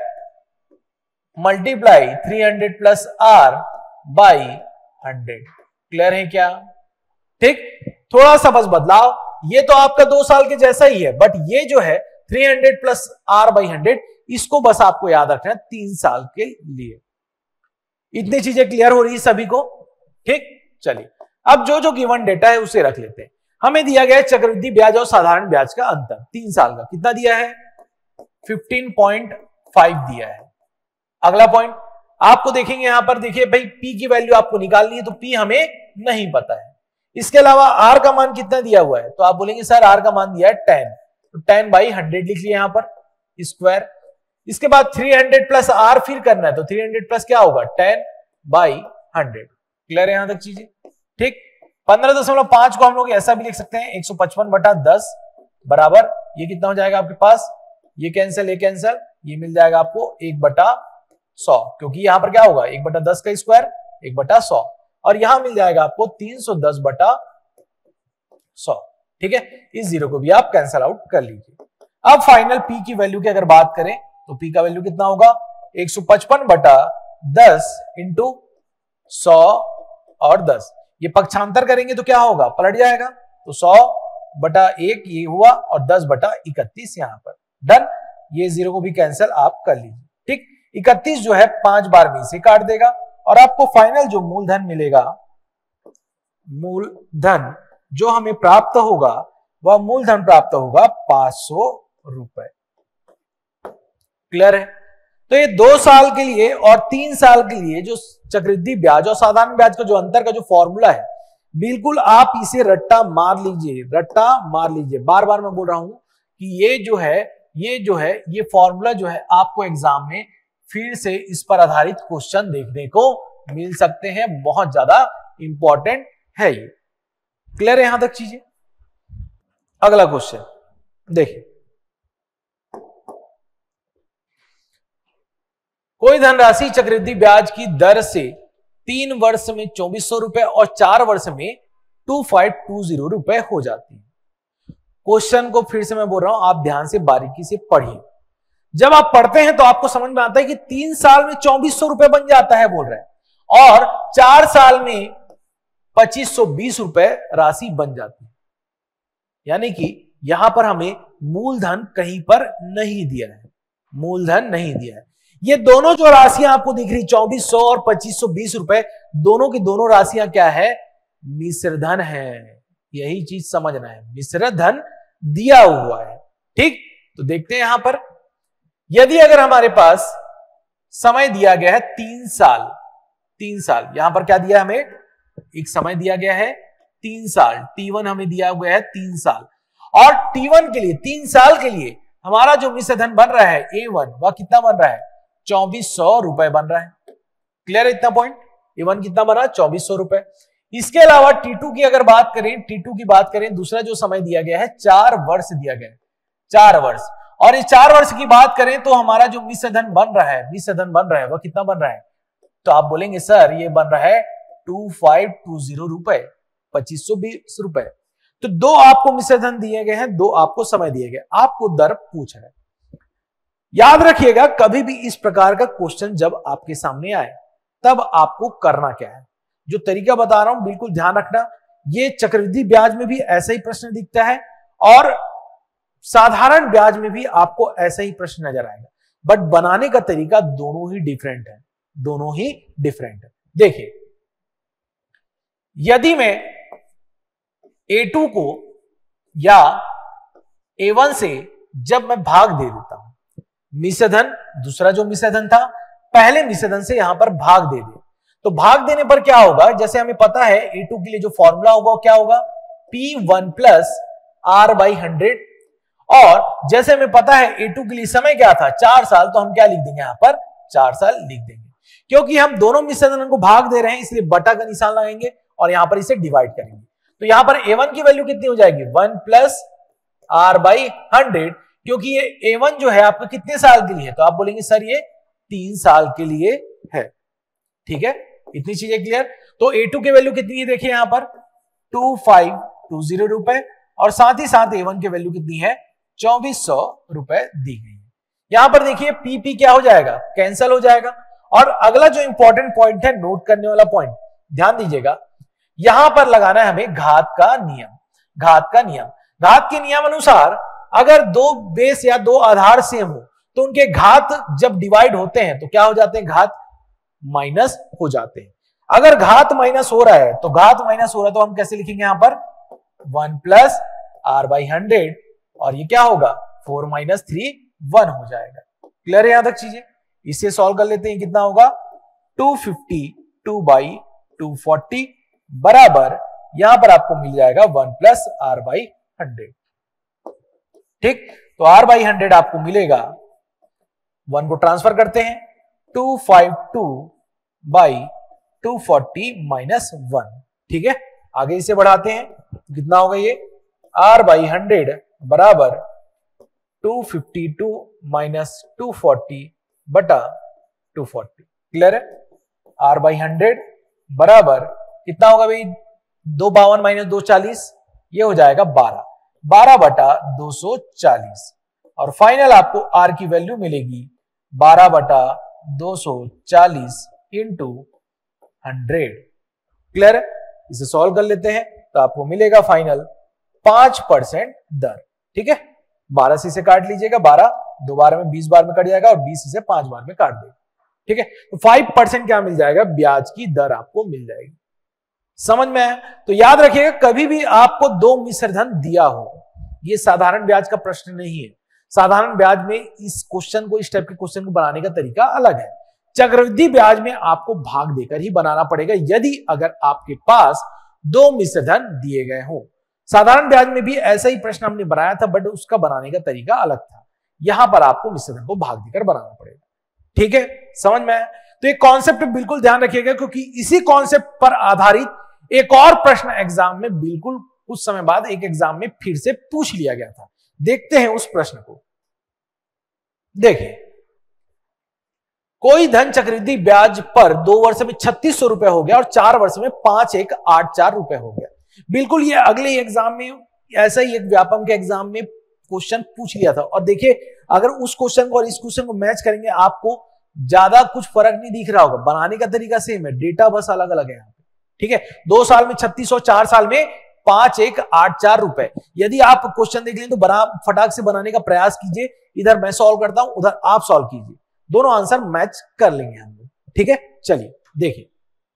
multiply three hundred plus R by hundred. Clear है क्या? ठीक, थोड़ा सा बस बदलाव, ये तो आपका दो साल के जैसा ही है, बट ये जो है three hundred plus R by hundred, इसको बस आपको याद रखना है तीन साल के लिए। इतनी चीजें क्लियर हो रही है सभी को? ठीक, चलिए अब जो जो गिवन डेटा है उसे रख लेते हैं। हमें दिया गया है चक्रवृद्धि ब्याज और साधारण ब्याज का अंतर तीन साल का, कितना दिया है, फिफ्टीन पॉइंट फाइव दिया है। अगला पॉइंट आपको देखेंगे, यहां पर देखिए भाई पी की वैल्यू आपको निकालनी है, तो पी हमें नहीं पता है। इसके अलावा आर का मान कितना दिया हुआ है, तो आप बोलेंगे सर आर का मान दिया है टेन, तो टेन बाई हंड्रेड लिख लिया यहां पर स्क्वायर। इसके बाद थ्री हंड्रेड प्लस आर फिर करना है, तो थ्री हंड्रेड प्लस क्या होगा, टेन बाई हंड्रेड। क्लियर है यहां तक चीजें? ठीक, पंद्रह दशमलव पांच को हम लोग ऐसा भी लिख सकते हैं, एक सौ पचपन बटा दस बराबर ये कितना हो जाएगा आपके पास, ये कैंसिल ये कैंसिल, ये मिल जाएगा आपको एक बटा सौ, क्योंकि यहां पर क्या होगा एक बटा दस का स्क्वायर एक बटा सौ, और यहां मिल जाएगा आपको तीन सौ दस बटा सौ। ठीक है, इस जीरो को भी आप कैंसिल आउट कर लीजिए। अब फाइनल पी की वैल्यू की अगर बात करें तो पी का वैल्यू कितना होगा, एक सौ पचपन बटा दस इंटू सौ और दस, ये पक्षांतर करेंगे तो क्या होगा, पलट जाएगा, तो सौ बटा एक ये हुआ और दस बटा इकतीस यहां पर। डन, ये जीरो को भी कैंसिल आप कर लीजिए। ठीक, इकतीस जो है पांच बार में से काट देगा और आपको फाइनल जो मूलधन मिलेगा, मूलधन जो हमें प्राप्त होगा वह मूलधन प्राप्त होगा पांच सौ रुपए। क्लियर है? तो ये दो साल के लिए और तीन साल के लिए जो चक्रवृद्धि ब्याज और साधारण ब्याज का जो अंतर का जो फॉर्मूला है, बिल्कुल आप इसे रट्टा मार लीजिए, रट्टा मार लीजिए। बार बार मैं बोल रहा हूं कि ये जो है ये जो है ये फॉर्मूला जो है आपको एग्जाम में फिर से इस पर आधारित क्वेश्चन देखने को मिल सकते हैं, बहुत ज्यादा इंपॉर्टेंट है ये। क्लियर है यहां तक चीजें? अगला क्वेश्चन देखिए, कोई धनराशि चक्रवृद्धि ब्याज की दर से तीन वर्ष में चौबीस सौ रुपए और चार वर्ष में टू फाइव टू जीरो रुपए हो जाती है। क्वेश्चन को फिर से मैं बोल रहा हूं, आप ध्यान से बारीकी से पढ़िए। जब आप पढ़ते हैं तो आपको समझ में आता है कि तीन साल में चौबीस सौ रुपए बन जाता है बोल रहे हैं, और चार साल में पच्चीस सौ बीस रुपए राशि बन जाती है। यानी कि यहां पर हमें मूलधन कहीं पर नहीं दिया है, मूलधन नहीं दिया है। ये दोनों जो राशियां आपको दिख रही चौबीस सौ और पच्चीस सौ बीस रुपए, दोनों की दोनों राशियां क्या है, मिश्र धन है। यही चीज समझना है, मिश्र धन दिया हुआ है। ठीक, तो देखते हैं यहां पर, यदि अगर हमारे पास समय दिया गया है तीन साल, तीन साल यहां पर क्या दिया हमें, एक समय दिया गया है तीन साल, टी वन हमें दिया हुआ है तीन साल, और टी वन के लिए तीन साल के लिए हमारा जो मिश्र धन बन रहा है ए वन, वह कितना बन रहा है, चौबीस सौ रुपए बन रहा है। क्लियर है इतना पॉइंट? ए वन कितना बना, चौबीस सौ रुपए। इसके अलावा टी टू की अगर बात करें, टी टू की बात करें, दूसरा जो समय दिया गया है चार वर्ष दिया गया है, चार वर्ष, और इस चार वर्ष की बात करें तो हमारा जो मिश्र धन बन रहा है मिश्र धन बन रहा है वह कितना बन रहा है, तो आप बोलेंगे सर ये बन रहा है टू फाइव टू जीरो रुपए, पच्चीस सौ बीस रुपए। तो दो आपको मिश्र धन दिए गए हैं, दो आपको समय दिए गए, आपको दर पूछ है। याद रखिएगा कभी भी इस प्रकार का क्वेश्चन जब आपके सामने आए तब आपको करना क्या है, जो तरीका बता रहा हूं बिल्कुल ध्यान रखना। ये चक्रवृद्धि ब्याज में भी ऐसा ही प्रश्न दिखता है और साधारण ब्याज में भी आपको ऐसा ही प्रश्न नजर आएगा, बट बनाने का तरीका दोनों ही डिफरेंट है, दोनों ही डिफरेंट है। देखिए यदि मैं ए टू को या ए वन से जब मैं भाग दे देता हूं, मिश्र धन दूसरा जो मिश्र धन था पहले मिश्र धन से यहां पर भाग दे दे, तो भाग देने पर क्या होगा, जैसे हमें पता है ए टू के लिए जो फॉर्मूला होगा वो क्या होगा, P one plus R by hundred, और जैसे हमें पता है ए टू के लिए समय क्या था चार साल, तो हम क्या लिख देंगे यहां पर चार साल लिख देंगे। क्योंकि हम दोनों मिश्र धन को भाग दे रहे हैं इसलिए बटा का निशान लगाएंगे और यहां पर इसे डिवाइड करेंगे। तो यहां पर ए वन की वैल्यू कितनी हो जाएगी, one plus R by hundred, क्योंकि ये ए वन जो है आपका कितने साल के लिए है, तो आप बोलेंगे सर ये तीन साल के लिए है। ठीक है, इतनी चीजें क्लियर। तो ए टू की वैल्यू कितनी है देखिए यहां पर टू फाइव टू जीरो रुपए, और साथ ही साथ ए वन की वैल्यू कितनी है चौबीस सौ रुपए दी गई है। यहां पर देखिए पीपी क्या हो जाएगा, कैंसिल हो जाएगा। और अगला जो इंपॉर्टेंट पॉइंट है, नोट करने वाला पॉइंट, ध्यान दीजिएगा, यहां पर लगाना है हमें घात का नियम। घात का नियम घात के नियम अनुसार अगर दो बेस या दो आधार सेम हो तो उनके घात जब डिवाइड होते हैं तो क्या हो जाते हैं, घात माइनस हो जाते हैं। अगर घात माइनस हो रहा है तो घात माइनस हो रहा है तो हम कैसे लिखेंगे यहां पर one plus R by hundred, और ये क्या होगा फोर माइनस थ्री वन हो जाएगा। क्लियर है यहां तक चीजें, इसे सॉल्व कर लेते हैं। कितना होगा two fifty two by two forty बराबर यहां पर आपको मिल जाएगा one plus R by hundred. ठीक, तो आर बाई हंड्रेड आपको मिलेगा, वन को ट्रांसफर करते हैं, two five two by two forty minus one. ठीक है, आगे इसे बढ़ाते हैं, कितना होगा ये आर बाई हंड्रेड बराबर two fifty two minus two forty by two forty. Clear है, आर बाई हंड्रेड बराबर कितना होगा भाई, दो बावन माइनस दो चालीस, ये हो जाएगा बारह, बारह बटा दो सौ चालीस, और फाइनल आपको आर की वैल्यू मिलेगी बारह बटा दो सौ चालीस इंटू हंड्रेड। क्लियर है, इसे सॉल्व कर लेते हैं तो आपको मिलेगा फाइनल पांच परसेंट दर। ठीक है, बारह से इसे काट लीजिएगा, बारह दो बार में बीस बार में कट जाएगा और बीस से पांच बार में काट देगा। ठीक है, तो फाइव परसेंट क्या मिल जाएगा, ब्याज की दर आपको मिल जाएगी। समझ में आया? तो याद रखिएगा कभी भी आपको दो मिश्र धन दिया हो, ये साधारण ब्याज का प्रश्न नहीं है। साधारण ब्याज में इस क्वेश्चन को, इस टाइप के क्वेश्चन को बनाने का तरीका अलग है। चक्रवृद्धि ब्याज में आपको भाग देकर ही बनाना पड़ेगा यदि अगर आपके पास दो मिश्र धन दिए गए हो। साधारण ब्याज में भी ऐसा ही प्रश्न हमने बनाया था, बट उसका बनाने का तरीका अलग था। यहां पर आपको मिश्र धन को भाग देकर बनाना पड़ेगा। ठीक है, समझ में आया? तो ये कॉन्सेप्ट बिल्कुल ध्यान रखिएगा, क्योंकि इसी कॉन्सेप्ट पर आधारित एक और प्रश्न एग्जाम में बिल्कुल कुछ समय बाद एक एग्जाम में फिर से पूछ लिया गया था। देखते हैं उस प्रश्न को। देखिए, कोई धन चक्रवृद्धि ब्याज पर दो वर्ष में छत्तीस सौ रुपए हो गया और चार वर्ष में पांच एक आठ चार रुपए हो गया। बिल्कुल ये अगले एग्जाम में ऐसा ही एक व्यापम के एग्जाम में क्वेश्चन पूछ लिया था। और देखिए, अगर उस क्वेश्चन को और इस क्वेश्चन को मैच करेंगे आपको ज्यादा कुछ फर्क नहीं दिख रहा होगा। बनाने का तरीका सेम है, डेटा बस अलग अलग है। ठीक है, दो साल में छत्तीस सौ, चार साल में पांच एक आठ चार रुपए। यदि आप क्वेश्चन देख लें तो बना फटाक से बनाने का प्रयास कीजिए। इधर मैं सॉल्व करता हूं, उधर आप सॉल्व कीजिए, दोनों आंसर मैच कर लेंगे हम लोग। ठीक है, चलिए देखिए,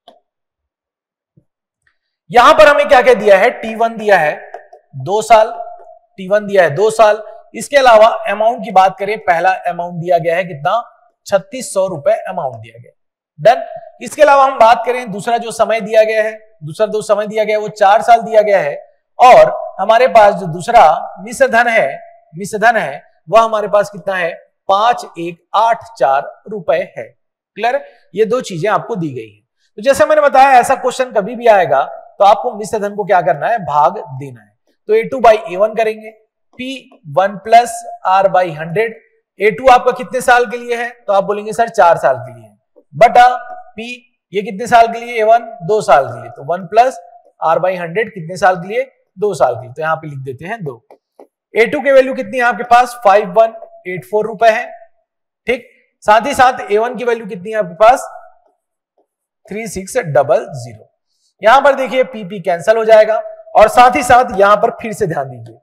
यहां पर हमें क्या क्या दिया है, टी वन दिया है दो साल, टी वन दिया है दो साल। इसके अलावा अमाउंट की बात करें, पहला अमाउंट दिया गया है कितना, छत्तीस सौ रुपए अमाउंट दिया गया। डन। इसके अलावा हम बात करें दूसरा जो समय दिया गया है, दूसरा जो समय दिया गया है वो चार साल दिया गया है। और हमारे पास जो दूसरा मिश्र धन है, मिश्र धन है वह हमारे पास कितना है, पांच एक आठ चार रुपए है। क्लियर? ये दो चीजें आपको दी गई है। तो जैसे मैंने बताया, ऐसा क्वेश्चन कभी भी आएगा तो आपको मिश्र धन को क्या करना है, भाग देना है। तो A two by A one करेंगे, P one plus R by hundred, A two आपका कितने साल के लिए है, तो आप बोलेंगे सर चार साल के लिए, बटा पी ये कितने साल के लिए, ए वन दो साल के लिए, तो one plus R by hundred कितने साल के लिए, दो साल के लिए, तो यहां पे लिख देते हैं दो। ए टू की वैल्यू कितनी है आपके पास, फाइव वन एट फोर रुपए है, ठीक। साथ ही साथ ए वन की वैल्यू कितनी है आपके पास, थ्री सिक्स डबल जीरो। यहां पर देखिए पीपी कैंसिल हो जाएगा, और साथ ही साथ यहां पर फिर से ध्यान दीजिए,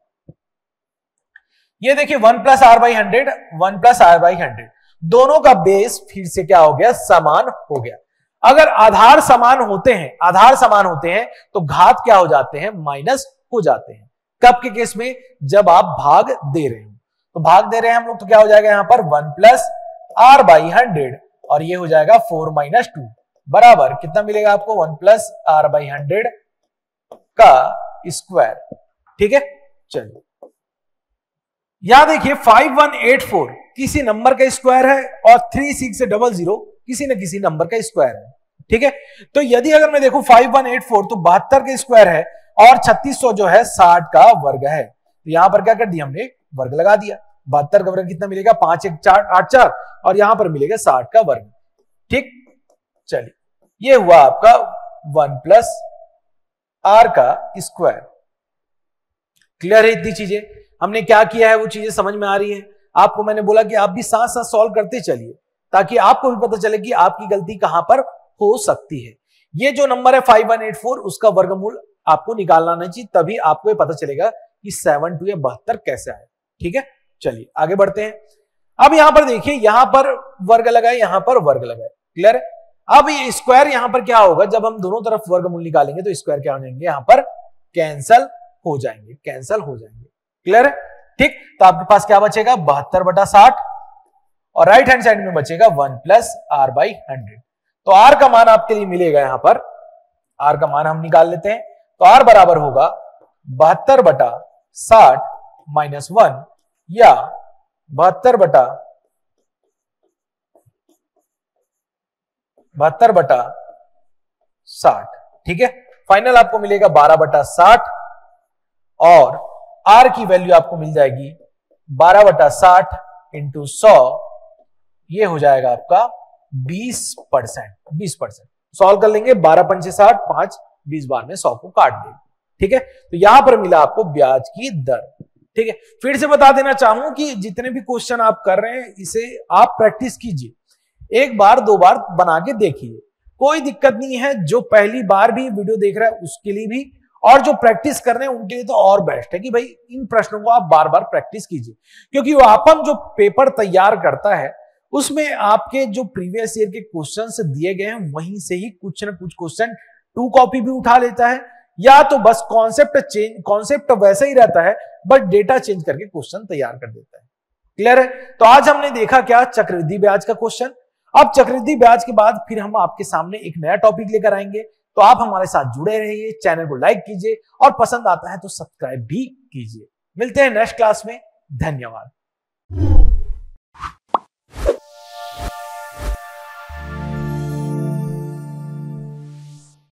ये देखिए one plus R by hundred, one plus R by hundred, दोनों का बेस फिर से क्या हो गया, समान हो गया। अगर आधार समान होते हैं, आधार समान होते हैं तो घात क्या हो जाते हैं, माइनस हो जाते हैं। कब के केस में, जब आप भाग दे रहे हो, तो भाग दे रहे हैं हम लोग, तो क्या हो जाएगा यहां पर one plus R by hundred, और ये हो जाएगा फोर माइनस टू बराबर कितना मिलेगा आपको, one plus R by hundred का स्क्वायर, ठीक है। चलिए यहां देखिए फाइव वन एट फोर किसी नंबर का स्क्वायर है, और थ्री सिक्स डबल जीरो किसी न किसी नंबर का स्क्वायर है, ठीक है। तो यदि अगर मैं देखूं फाइव वन एट फोर तो बहत्तर का स्क्वायर है, और छत्तीस सौ जो है साठ का वर्ग है, तो यहां पर क्या कर दिया हमने, वर्ग लगा दिया। बहत्तर का वर्ग कितना मिलेगा, पांच एक चार आठ चार, और यहां पर मिलेगा साठ का वर्ग, ठीक। चलिए ये हुआ आपका वन प्लस आर का स्क्वायर। क्लियर है इतनी चीजें, हमने क्या किया है वो चीजें समझ में आ रही है आपको। मैंने बोला कि आप भी साथ साथ सॉल्व करते चलिए, ताकि आपको भी पता चले कि आपकी गलती कहां पर हो सकती है। ये जो नंबर है फाइव वन एट फोर, उसका वर्गमूल आपको निकालना नहीं चाहिए, तभी आपको ये पता चलेगा कि सेवन टू या बहत्तर कैसे आए, ठीक है। चलिए आगे बढ़ते हैं। अब यहां पर देखिए, यहां पर वर्ग लगाए, यहां पर वर्ग लगाए, क्लियर है। अब ये स्क्वायर यहां पर क्या होगा, जब हम दोनों तरफ वर्गमूल निकालेंगे तो स्क्वायर क्या हो जाएंगे, यहां पर कैंसल हो जाएंगे, कैंसल हो जाएंगे, क्लियर है, ठीक। तो आपके पास क्या बचेगा, बहत्तर बटा साठ, और राइट हैंड साइड में बचेगा one plus R by hundred. तो आर का मान आपके लिए मिलेगा, यहां पर आर का मान हम निकाल लेते हैं, तो आर बराबर होगा बहत्तर बटा साठ माइनस वन, या बहत्तर बटा बहत्तर बटा साठ, ठीक है। फाइनल आपको मिलेगा बारह बटा साठ, और आर की वैल्यू आपको मिल जाएगी बारह बटा साठ इंटू सौ, ये हो जाएगा आपका बीस परसेंट, बीस परसेंट सॉल्व कर लेंगे, बारह पंचे साठ, पांच बीस बार में सौ को काट देंगे, ठीक है। तो यहां पर मिला आपको ब्याज की दर, ठीक है। फिर से बता देना चाहूं कि जितने भी क्वेश्चन आप कर रहे हैं, इसे आप प्रैक्टिस कीजिए, एक बार दो बार बना के देखिए, कोई दिक्कत नहीं है। जो पहली बार भी वीडियो देख रहा है उसके लिए भी, और जो प्रैक्टिस कर रहे हैं उनके लिए तो और बेस्ट है कि भाई इन प्रश्नों को आप बार बार प्रैक्टिस कीजिए, क्योंकि वो अपन जो पेपर तैयार करता है उसमें आपके जो प्रीवियस ईयर के क्वेश्चंस दिए गए हैं वहीं से ही कुछ ना कुछ क्वेश्चन टू कॉपी भी उठा लेता है, या तो बस कॉन्सेप्ट चेंज, कॉन्सेप्ट वैसा ही रहता है बट डेटा चेंज करके क्वेश्चन तैयार कर देता है, क्लियर है। तो आज हमने देखा क्या, चक्रवृद्धि ब्याज का क्वेश्चन। अब चक्रवृद्धि ब्याज के बाद फिर हम आपके सामने एक नया टॉपिक लेकर आएंगे, तो आप हमारे साथ जुड़े रहिए, चैनल को लाइक कीजिए, और पसंद आता है तो सब्सक्राइब भी कीजिए। मिलते हैं नेक्स्ट क्लास में, धन्यवाद।